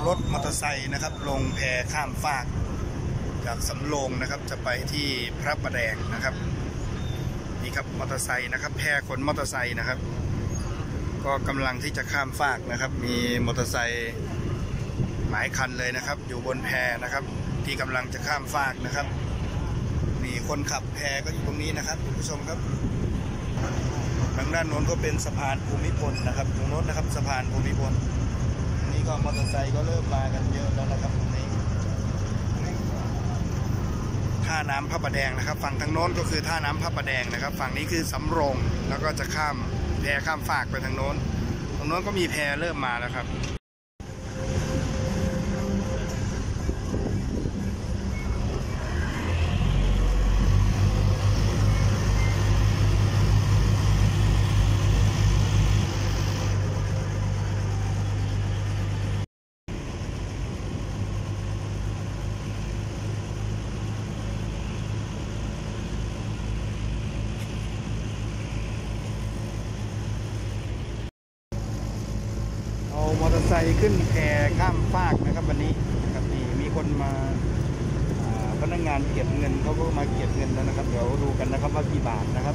รถมอเตอร์ไซค์นะครับลงแพข้ามฟากจากสำโรงนะครับจะไปที่พระประแดงนะครับนี่ครับมอเตอร์ไซค์นะครับแพขนมอเตอร์ไซค์นะครับก็กำลังที่จะข้ามฟากนะครับมีมอเตอร์ไซค์หลายคันเลยนะครับอยู่บนแพนะครับที่กำลังจะข้ามฟากนะครับนี่คนขับแพก็อยู่ตรงนี้นะครับคุณผู้ชมครับทางด้านโน้นก็เป็นสะพานภูมิพลนะครับตรงโน้นนะครับสะพานภูมิพลนี่ก็มอเตอร์ไซค์ก็เริ่มมากันเยอะแล้วนะครับตรงนี้ท่าน้ำพระประแดงนะครับฝั่งทางโน้นก็คือท่าน้ำพระประแดงนะครับฝั่งนี้คือสำโรงแล้วก็จะข้ามแพข้ามฟากไปทางโน้นตรงโน้นก็มีแพเริ่มมาแล้วครับมอเตอร์ไซค์ขึ้นแพข้ามฟากนะครับวันนี้นะครับนี่มีคนมาพนักงานเก็บเงินเขาก็มาเก็บเงินแล้วนะครับเดี๋ยวดูกันนะครับว่ากี่บาทนะครับ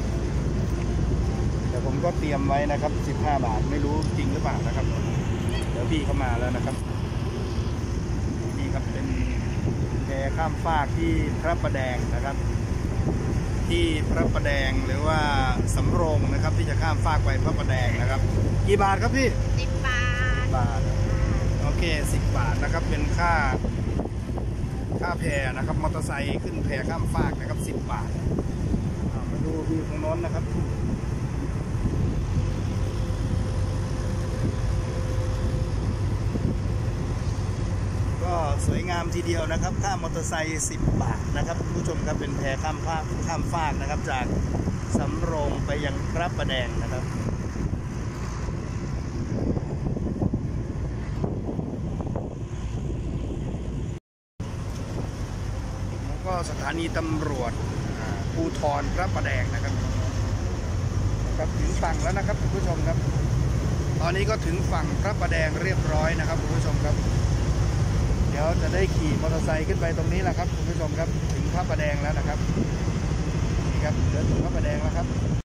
แต่ผมก็เตรียมไว้นะครับ15 บาทไม่รู้จริงหรือเปล่านะครับเดี๋ยวพี่เข้ามาแล้วนะครับนี่ครับเป็นแพข้ามฟากที่พระประแดงนะครับที่พระประแดงหรือว่าสำโรงนะครับที่จะข้ามฟากไปพระประแดงนะครับกี่บาทครับพี่ 10 บาทโอเค10 บาทนะครับเป็นค่าแพนะครับมอเตอร์ไซค์ขึ้นแพข้ามฟากนะครับ10 บาทมาดูวิวตรงโน้นนะครับก็สวยงามทีเดียวนะครับค่ามอเตอร์ไซค์10 บาทนะครับผู้ชมครับเป็นแพข้ามฟากนะครับจากสำโรงไปยังพระประแดงนะครับก็สถานีตำรวจภูธรพระประแดงนะครับถึงฝั่งแล้วนะครับคุณผู้ชมครับตอนนี้ก็ถึงฝั่งพระประแดงเรียบร้อยนะครับคุณผู้ชมครับเดี๋ยวจะได้ขี่มอเตอร์ไซค์ขึ้นไปตรงนี้แหละครับคุณผู้ชมครับถึงพระประแดงแล้วนะครับนี่ครับเดินถึงพระประแดงแล้วครับ